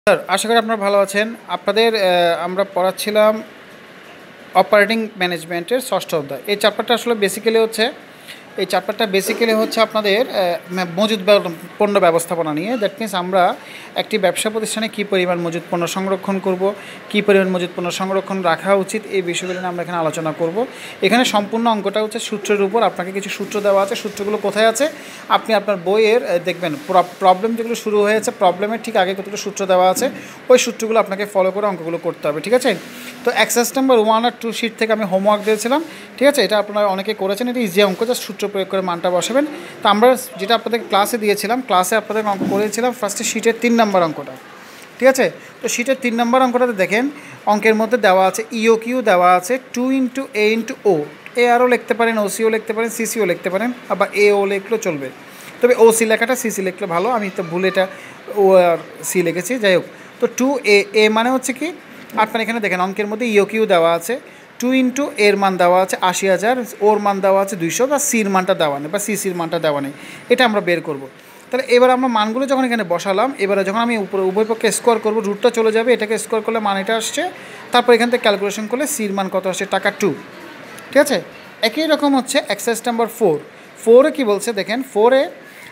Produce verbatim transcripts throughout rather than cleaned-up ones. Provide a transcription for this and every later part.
Sir আশা করি আপনারা ভালো আছেন। আপনাদের আমরা পড়াচ্ছিলাম অপারেটিং ম্যানেজমেন্টের ষষ্ঠ অধ্যায়। এই চ্যাপ্টারটা আসলে বেসিক্যালি হচ্ছে এই চ্যাপ্টারটা বেসিক্যালি হচ্ছে আপনাদের মজুদ পণ্য ব্যবস্থাপনা নিয়ে। দ্যাট মিনস আমরা একটি ব্যবসা প্রতিষ্ঠানে কী পরিমাণ মজুদ পণ্য সংরক্ষণ করব, কী পরিমাণ মজুদ পণ্য সংরক্ষণ রাখা উচিত, এই বিষয়গুলো নিয়ে আমরা এখানে আলোচনা করব। এখানে সম্পূর্ণ অঙ্কটা হচ্ছে সূত্রের উপর। আপনাকে কিছু সূত্র দেওয়া আছে, সূত্রগুলো কোথায় আছে আপনি আপনার বইয়ের দেখবেন। প্রবলেম যেগুলো শুরু হয়েছে, প্রবলেমের ঠিক আগে কতগুলো সূত্র দেওয়া আছে, ওই সূত্রগুলো আপনাকে ফলো করে অঙ্কগুলো করতে হবে, ঠিক আছে? তো এক্সারসাইজ নাম্বার ওয়ান আর টু শিট থেকে আমি হোমওয়ার্ক দিয়েছিলাম, ঠিক আছে? এটা আপনারা অনেকে করেছেন, এটা ইজি অঙ্ক, জাস্ট সূত্র প্রয়োগ করে মানটা বসাবেন। তো আমরা যেটা আপনাদের ক্লাসে দিয়েছিলাম, ক্লাসে আপনাদের অঙ্ক করেছিলাম ফার্স্টে শিটের তিন নম্বর অঙ্কটা, ঠিক আছে? তো শিটের তিন নম্বর অঙ্কটাতে দেখেন অঙ্কের মধ্যে দেওয়া আছে ইও কিউ দেওয়া আছে two into A into O. এ আরও লিখতে পারেন, ওসিও লিখতে পারেন, সিসিও লিখতে পারেন, আবার এ ও লিখলেও চলবে, তবে ও সি লেখাটা সিসি লিখলে ভালো। আমি তো ভুল এটা ও আর সি লিখেছি, যাই হোক। তো টু এ এ মানে হচ্ছে কি, আপনার এখানে দেখেন অঙ্কের মধ্যে ইও কিউ দেওয়া আছে, টু ইন্টু এর মান দেওয়া আছে আশি হাজার, ওর মান দেওয়া আছে দুইশো, বা সির মানটা দেওয়া নেই, বা সিসির মানটা দেওয়া নেই, এটা আমরা বের করব। তাহলে এবার আমরা মানগুলো যখন এখানে বসালাম, এবারে যখন আমি উপরে উভয় পক্ষে স্কোয়ার করবো, রুটটা চলে যাবে, এটাকে স্কোয়ার করলে মান এটা আসছে, তারপর এখান থেকে ক্যালকুলেশন করলে সির মান কত আসছে, টাকা টু, ঠিক আছে? একই রকম হচ্ছে এক্সারসাইজ নাম্বার ফোর। ফোরে কী বলছে দেখেন, ফোরে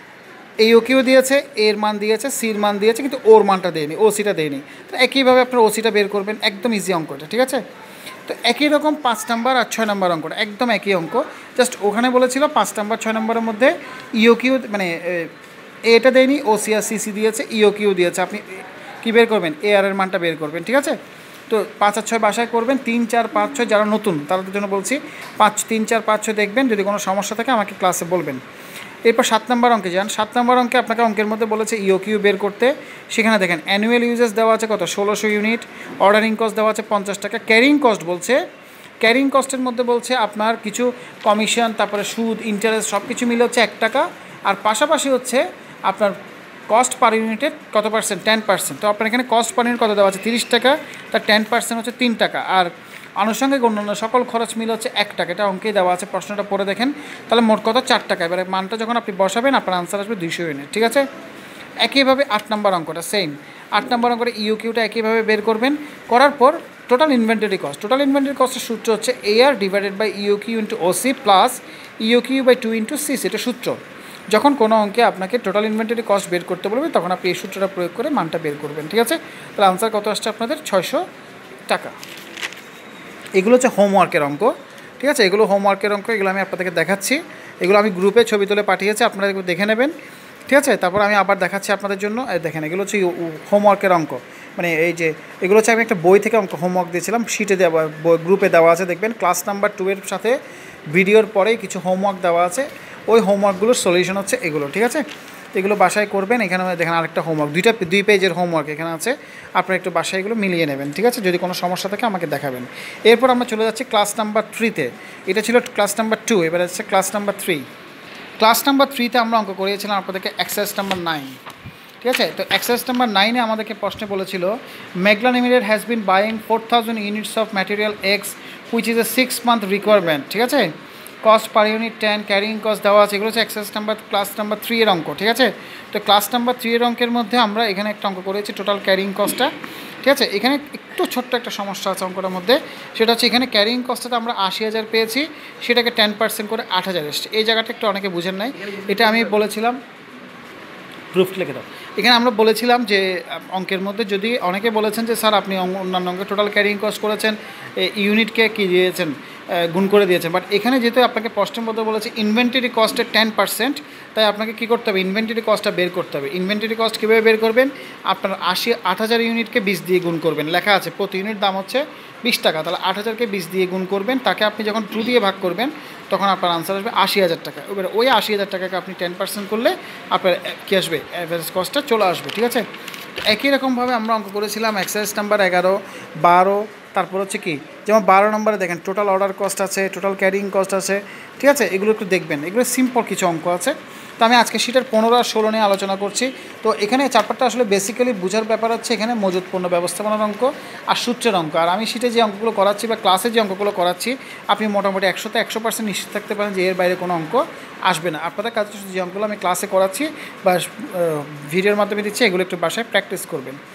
এই ও কিউ দিয়েছে, এর মান দিয়েছে, সির মান দিয়েছে, কিন্তু ওর মানটা দেয়নি, ও সিটা দেয়নি। তো একইভাবে আপনার ও সিটা বের করবেন, একদম ইজি অঙ্কটা, ঠিক আছে? তো একই রকম পাঁচ নাম্বার আর ছয় নাম্বার অঙ্কটা একদম একই অঙ্ক, জাস্ট ওখানে বলেছিল পাঁচ নাম্বার ছয় নাম্বারের মধ্যে ইও কিউ মানে এটা দেয়নি, ও সি আর সিসি দিয়েছে, ইও কিউ দিয়েছে। আপনি কী বের করবেন, এ আর এর মানটা বের করবেন, ঠিক আছে? তো পাঁচ আর ছয় বাসায় করবেন, তিন চার পাঁচ ছয় যারা নতুন তাদের জন্য বলছি, পাঁচ তিন চার পাঁচ ছয় দেখবেন, যদি কোনো সমস্যা থাকে আমাকে ক্লাসে বলবেন। এরপর সাত নম্বর অঙ্কে যান। সাত নম্বর অঙ্কে আপনাকে অঙ্কের মধ্যে বলেছে ইও কিউ বের করতে। সেখানে দেখেন অ্যানুয়াল ইউজেস দেওয়া আছে কত, ষোলোশো ইউনিট, অর্ডারিং কস্ট দেওয়া আছে পঞ্চাশ টাকা, ক্যারিং কস্ট বলছে, ক্যারিং কস্টের মধ্যে বলছে আপনার কিছু কমিশন, তারপরে সুদ, ইন্টারেস্ট সব কিছু মিলে হচ্ছে এক টাকা, আর পাশাপাশি হচ্ছে আপনার কস্ট পার ইউনিটের কত পার্সেন্ট, টেন পার্সেন্ট। তো আপনার এখানে কস্ট পার ইউনিট কত দেওয়া আছে, তিরিশ টাকা, তার টেন পার্সেন্ট হচ্ছে তিন টাকা, আর আনুষঙ্গিক অন্যান্য সকল খরচ মিলে হচ্ছে এক টাকা। এটা অঙ্কেই দেওয়া আছে, প্রশ্নটা পড়ে দেখেন। তাহলে মোট কত, চার টাকা। এবারে মানটা যখন আপনি বসাবেন আপনার আনসার আসবে দুইশো ইউনিট, ঠিক আছে? একইভাবে আট নম্বর অঙ্কটা সেম, আট নম্বর অঙ্কটা ইউ কিউটা একইভাবে বের করবেন। করার পর total inventory cost, total inventory কস্টের সূত্র হচ্ছে A R divided by U Q into O C plus U Q by two into Cs, এটা সূত্র। যখন কোনো অঙ্কে আপনাকে টোটাল ইনভেন্টরি কস্ট বের করতে বলবে, তখন আপনি এই সূত্রটা প্রয়োগ করে মানটা বের করবেন, ঠিক আছে? তাহলে আনসার কত আসছে আপনাদের, ছয়শো টাকা। এগুলো হচ্ছে হোমওয়ার্কের অঙ্ক, ঠিক আছে? এগুলো হোমওয়ার্কের অঙ্ক, এগুলো আমি আপনাদেরকে দেখাচ্ছি। এগুলো আমি গ্রুপে ছবি তুলে পাঠিয়েছি, আপনারা এগুলো দেখে নেবেন, ঠিক আছে? তারপর আমি আবার দেখাচ্ছি আপনাদের জন্য। দেখেন এগুলো হচ্ছে হোমওয়ার্কের অঙ্ক, মানে এই যে এগুলো হচ্ছে আমি একটা বই থেকে অঙ্ক হোমওয়ার্ক দিয়েছিলাম, শিটে দেওয়া, গ্রুপে দেওয়া আছে, দেখবেন ক্লাস নাম্বার টু এর সাথে ভিডিওর পরেই কিছু হোমওয়ার্ক দেওয়া আছে। ওই হোমওয়ার্কগুলোর সলিউশন হচ্ছে এগুলো, ঠিক আছে? এগুলো বাসায় করবেন। এখানে দেখেন আরেকটা হোমওয়ার্ক, দুইটা দুই পেজের হোমওয়ার্ক এখানে আছে, আপনারা একটু বাসায় এগুলো মিলিয়ে নেবেন, ঠিক আছে? যদি কোনো সমস্যা থাকে আমাকে দেখাবেন। এরপর আমরা চলে যাচ্ছি ক্লাস নাম্বার থ্রিতে। এটা ছিল ক্লাস নাম্বার টু, এবার হচ্ছে class number three. Class number থ্রিতে আমরা অঙ্ক করিয়েছিলাম আপনাদেরকে এক্সারসাইজ নাম্বার নাইন, ঠিক আছে? তো এক্সারসাইজ নাম্বার নাইনে আমাদেরকে প্রশ্নে বলেছিল Meghla limited has been buying four thousand units of material X which is a six month requirement, ঠিক আছে? Cost per unit ten, carrying cost দেওয়া আছে। এগুলো হচ্ছে exercise number class number three এর অঙ্ক, ঠিক আছে? তো ক্লাস নাম্বার থ্রি এর অঙ্কের মধ্যে আমরা এখানে একটা অঙ্ক করেছি টোটাল ক্যারিং কস্টটা, ঠিক আছে? এখানে একটু ছোট্ট একটা সমস্যা আছে অঙ্কটার মধ্যে, সেটা হচ্ছে এখানে ক্যারিং কস্টটা আমরা আশি হাজার পেয়েছি, সেটাকে টেন পার্সেন্ট করে আট হাজার এসছে। এই জায়গাটা একটু অনেকে বুঝেন নাই, এটা আমি বলেছিলাম, প্রুফ লিখে দাও। এখানে আমরা বলেছিলাম যে অঙ্কের মধ্যে যদি অনেকে বলেছেন যে স্যার আপনি অন্যান্য অঙ্কে টোটাল ক্যারিং কস্ট করেছেন, ইউনিটকে কী দিয়েছেন, গুণ করে দিয়েছেন, বাট এখানে যেহেতু আপনাকে প্রশ্নের মধ্যে বলেছে ইনভেন্টরি কস্টের টেন পার্সেন্ট, তাই আপনাকে কী করতে হবে, ইনভেন্টরি কস্টটা বের করতে হবে। ইনভেন্টরি কস্ট কীভাবে বের করবেন, আপনার আশি আট হাজার ইউনিটকে বিশ দিয়ে গুণ করবেন, লেখা আছে প্রতি ইউনিট দাম হচ্ছে বিশ টাকা, তাহলে আট হাজারকে বিশ দিয়ে গুণ করবেন, তাকে আপনি যখন টু দিয়ে ভাগ করবেন তখন আপনার আনসার আসবে আশি হাজার টাকা। এবার ওই আশি হাজার টাকাকে আপনি টেন পার্সেন্ট করলে আপনার কী আসবে, অ্যাভারেজ কস্টটা চলে আসবে, ঠিক আছে? তো একই রকমভাবে আমরা অঙ্ক করেছিলাম এক্সারসাইজ নাম্বার এগারো, বারো, তারপর হচ্ছে কি, যেমন বারো নম্বরে দেখেন টোটাল অর্ডার কস্ট আছে, টোটাল ক্যারিং কস্ট আছে, ঠিক আছে? এগুলো একটু দেখবেন, এগুলো সিম্পল কিছু অঙ্ক আছে। তো আমি আজকে শীটের পনেরো আর ষোলো নিয়ে আলোচনা করছি। তো এখানে চ্যাপ্টারটা আসলে বেসিক্যালি বোঝার ব্যাপার হচ্ছে এখানে মজুত পণ্য ব্যবস্থাপনার অঙ্ক আর সূত্রের অঙ্ক। আর আমি শীটে যে অঙ্কগুলো করাচ্ছি বা ক্লাসে যে অঙ্কগুলো করাচ্ছি, আপনি মোটামুটি একশোতে একশো পার্সেন্ট নিশ্চিত থাকতে পারেন যে এর বাইরে কোনো অঙ্ক আসবে না। আপনাদের কাছে যে অঙ্কগুলো আমি ক্লাসে করাচ্ছি বা ভিডিওর মাধ্যমে দিচ্ছি, এগুলো একটু বাসায় প্র্যাকটিস করবেন।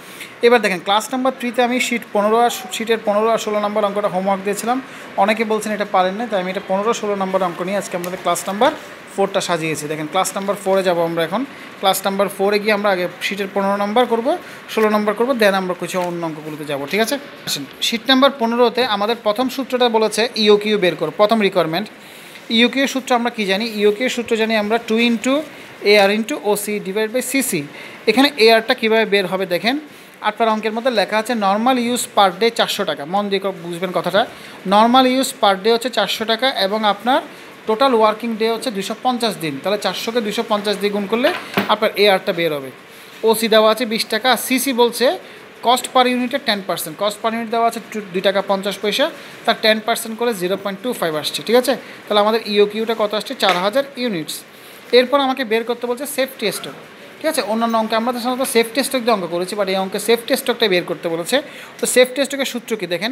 এবার দেখেন ক্লাস নাম্বার থ্রিতে আমি শিট পনেরো আর শিটের পনেরো আর ষোলো নম্বর অঙ্কটা হোমওয়ার্ক দিয়েছিলাম, অনেকে বলছেন এটা পারেন না, তাই আমি এটা পনেরো ষোলো নম্বর অঙ্ক নিয়ে আজকে আমাদের ক্লাস নাম্বার ফোরটা সাজিয়েছি। দেখেন ক্লাস নাম্বার ফোরে যাবো আমরা এখন। ক্লাস নাম্বার ফোরে গিয়ে আমরা আগে শিটের পনেরো নম্বর করবো, ষোলো নম্বর করবো, দেন আমরা কিছু অন্য অঙ্কগুলোতে যাবো, ঠিক আছে। শিট নাম্বার পনেরোতে আমাদের প্রথম সূত্রটা বলেছে ইওকিউ বের করো, প্রথম রিকোয়ারমেন্ট। ইওকিউ সূত্র আমরা কি জানি? ইওকিউ সূত্র জানি আমরা two into A R into O C divide by CC. এখানে এ আরটা কীভাবে বের হবে দেখেন, আপনার অঙ্কের মধ্যে লেখা আছে নর্মাল ইউজ পার ডে চারশো টাকা। মন দিয়ে বুঝবেন কথাটা, নর্মাল ইউজ পার ডে হচ্ছে চারশো টাকা এবং আপনার টোটাল ওয়ার্কিং ডে হচ্ছে দুশো পঞ্চাশ দিন। তাহলে চারশোকে দুশো পঞ্চাশ দিয়ে গুণ করলে আপনার এ আরটা বের হবে। ওসি দেওয়া আছে বিশ টাকা, সিসি বলছে কস্ট পার ইউনিটের ten percent, cost per unit দেওয়া আছে দুই টাকা পঞ্চাশ পয়সা, তার টেন পার্সেন্ট করে জিরো পয়েন্ট টু ফাইভ আসছে, ঠিক আছে। তাহলে আমাদের ইওকিউটা কত আসছে? চার হাজার ইউনিটস। এরপর আমাকে বের করতে বলছে সেফটি স্টক, ঠিক আছে। অন্যান্য অঙ্কে আমরা তো সাধারণত সেফটি স্টক দিয়ে অঙ্ক করেছি, বাট এই অঙ্কে সেফটি স্টকটা বের করতে বলেছে। তো সেফটি স্টকের সূত্র কি দেখেন,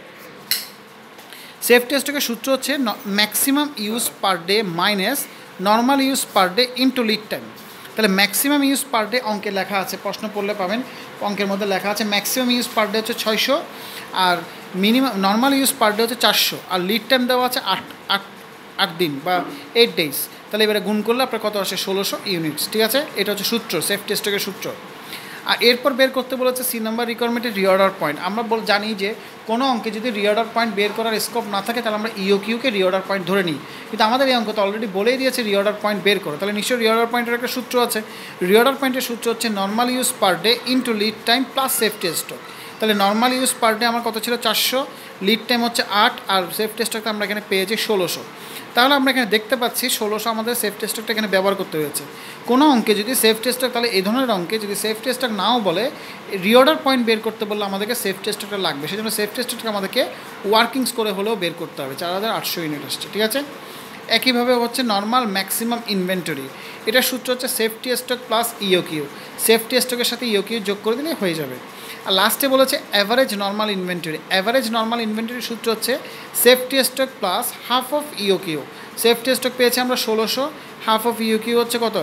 সেফটি স্টকের সূত্র হচ্ছে maximum use per day minus normal use per day into lead time. তাহলে ম্যাক্সিমাম ইউজ পার ডে অঙ্কে লেখা আছে, প্রশ্ন পড়লে পাবেন অঙ্কের মধ্যে লেখা আছে ম্যাক্সিমাম ইউজ পার ডে হচ্ছে ছয়শো, আর minimum normal use per day হচ্ছে চারশো, আর লিড টাইম দেওয়া আছে আট আট আট দিন বা এইট ডেজ। তাহলে এবারে গুণ করলে আপনার কত আসে? ষোলোশো ইউনিটস, ঠিক আছে। এটা হচ্ছে সূত্র, সেফটি স্টকের সূত্র। আর এরপর বের করতে বলেছে সি নাম্বার রিকোয়ারমেন্টের রিঅর্ডার পয়েন্ট। আমরা বল জানি যে কোনো অঙ্কে যদি রিঅর্ডার পয়েন্ট বের করার স্কোপ না থাকে তাহলে আমরা ইওকিউকে রিঅর্ডার পয়েন্ট ধরে নিই, কিন্তু আমাদের এই অঙ্ক তো অলরেডি বলেই দিয়েছে রিঅর্ডার পয়েন্ট বের করো। তাহলে নিশ্চয়ই রিঅর্ডার পয়েন্টের একটা সূত্র আছে। রিঅর্ডার পয়েন্টের সূত্র হচ্ছে normal use per day into lead time plus safety stock. তাহলে নর্মাল ইউজ পার ডে আমার কত ছিল? চারশো, লিড টাইম হচ্ছে আট, আর সেফটি স্টকটা আমরা এখানে পেয়েছি ষোলোশো। তাহলে আমরা এখানে দেখতে পাচ্ছি ষোলোশো আমাদের সেফটি স্টকটা এখানে ব্যবহার করতে হয়েছে। কোনো অঙ্কে যদি সেফটি স্টক, তাহলে এই ধরনের অঙ্কে যদি সেফটি স্টক নাও বলে রিঅর্ডার পয়েন্ট বের করতে বললে আমাদেরকে সেফটি স্টকটা লাগবে, সেই জন্য সেফটি স্টকটা আমাদেরকে ওয়ার্কিংস করে হলেও বের করতে হবে। চার হাজার আটশো ইউনিট আসছে, ঠিক আছে। একইভাবে হচ্ছে নর্মাল ম্যাক্সিমাম ইনভেন্টরি, এটার সূত্র হচ্ছে safety stock plus EOQ. Safety স্টকের সাথে ইওকিউ যোগ করে দিলে হয়ে যাবে। আর লাস্টে বলেছে average normal inventory. Average normal ইনভেন্টরির সূত্র হচ্ছে safety stock plus half of EOQ. Safety stock পেয়েছি আমরা ষোলোশো, হাফ অফ ইওকিউ হচ্ছে কত?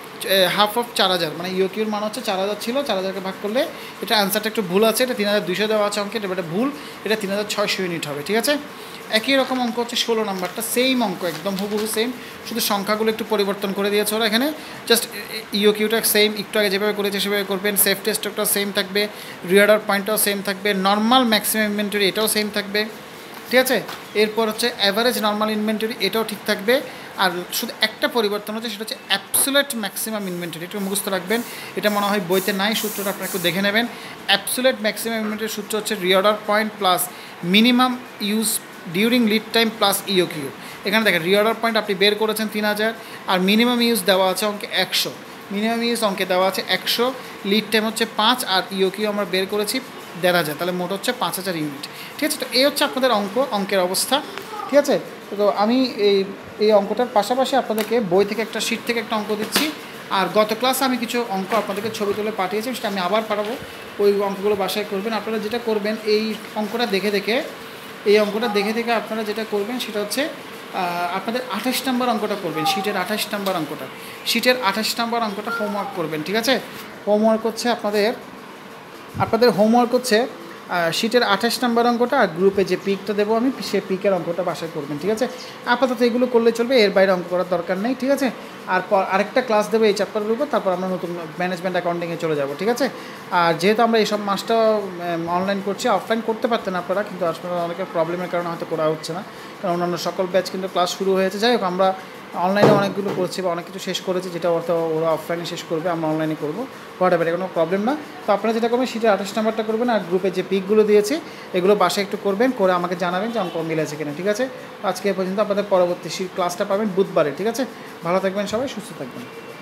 হাফ অফ চার হাজার, মানে ইওকিউর মান হচ্ছে চার হাজার ছিল, চার হাজারকে ভাগ করলে এটা অ্যান্সারটা একটু ভুল আছে, এটা তিন হাজার দুইশো দেওয়া আছে অঙ্কে, এটা ভুল, এটা তিন হাজার ছয়শো ইউনিট হবে, ঠিক আছে। একই রকম অঙ্ক হচ্ছে ষোলো নাম্বারটা, সেম অঙ্ক, একদম হুবহু সেম, শুধু সংখ্যাগুলো একটু পরিবর্তন করে দিয়েছে ওরা এখানে। জাস্ট ইওকিউটা সেম, একটু আগে যেভাবে করেছে সেভাবে করবেন। সেফটি স্টকটাও সেম থাকবে, রিঅর্ডার পয়েন্টটাও সেম থাকবে, নর্মাল ম্যাক্সিমাম ইনভেন্টরি এটাও সেম থাকবে, ঠিক আছে। এরপর হচ্ছে অ্যাভারেজ নর্মাল ইনভেন্টরি, এটাও ঠিক থাকবে। আর শুধু একটা পরিবর্তন হচ্ছে, সেটা হচ্ছে অ্যাবসোলিউট ম্যাক্সিমাম ইনভেন্টরি। একটু মুখস্থ রাখবেন, এটা মনে হয় বইতে নাই, সূত্রটা আপনারা একটু দেখে নেবেন। অ্যাবসোলিউট ম্যাক্সিমাম ইনভেন্টরির সূত্র হচ্ছে reorder point plus minimum use during lead time plus EOQ. এখানে দেখেন রিঅর্ডার পয়েন্ট আপনি বের করেছেন তিন হাজার, আর মিনিমাম ইউজ দেওয়া আছে অঙ্কে একশো, মিনিমাম ইউজ অঙ্কে দেওয়া আছে একশো, লিড টাইম হচ্ছে পাঁচ, আর ইওকিউ আমরা বের করেছি দেড় হাজার, তাহলে মোট হচ্ছে পাঁচ হাজার ইউনিট, ঠিক আছে। তো এই হচ্ছে আপনাদের অঙ্ক, অঙ্কের অবস্থা, ঠিক আছে। তো আমি এই এই অঙ্কটার পাশাপাশি আপনাদেরকে বই থেকে একটা শিট থেকে একটা অঙ্ক দিচ্ছি, আর গত ক্লাসে আমি কিছু অঙ্ক আপনাদেরকে ছবি তুলে পাঠিয়েছি, সেটা আমি আবার পাঠাবো, ওই অঙ্কগুলো বাসায় করবেন। আপনারা যেটা করবেন, এই অঙ্কটা দেখে দেখে এই অঙ্কটা দেখে দেখে আপনারা যেটা করবেন সেটা হচ্ছে আপনাদের আঠাশ নম্বর অঙ্কটা করবেন, শিটের আঠাশ নম্বর অঙ্কটা, শিটের আঠাশ নম্বর অঙ্কটা হোমওয়ার্ক করবেন, ঠিক আছে। হোমওয়ার্ক হচ্ছে আপনাদের আপনাদের হোমওয়ার্ক হচ্ছে শিটের আঠাশ নম্বর অঙ্কটা, আর গ্রুপে যে পিকটা দেবো আমি, সে পিকের অঙ্কটা বাসায় করবেন, ঠিক আছে। আপাতত এগুলো করলে চলবে, এর বাইরে অঙ্ক করার দরকার নেই, ঠিক আছে। আর আরেকটা ক্লাস দেবো এই চ্যাপ্টারগুলোর উপর, তারপর আমরা নতুন ম্যানেজমেন্ট অ্যাকাউন্টিংয়ে চলে যাব, ঠিক আছে। আর যেহেতু আমরা এইসব মাসটা অনলাইন করছি, অফলাইন করতে পারতেন আপনারা, কিন্তু আসলে অনেকের প্রবলেমের কারণে হয়তো করা হচ্ছে না, কারণ অন্যান্য সকল ব্যাচ কিন্তু ক্লাস শুরু হয়েছে। যাই হোক, আমরা অনলাইনে অনেকগুলো করছি বা অনেক কিছু শেষ করেছি, যেটা অর্থ ওরা অফলাইনে শেষ করবে, আমরা অনলাইনে করবো, হোয়াট এভার, কোনো প্রবলেম না। তো আপনারা যেটা করবেন, সেটা আঠাশ নাম্বারটা করবেন, আর গ্রুপে যে পিকগুলো দিয়েছি এগুলো বাসায় একটু করবেন, করে আমাকে জানাবেন যে অঙ্ক মিল আছে কিনা, ঠিক আছে। আজকে পর্যন্ত আপনাদের পরবর্তী ক্লাসটা পাবেন বুধবারে, ঠিক আছে। ভালো থাকবেন সবাই, সুস্থ থাকবেন।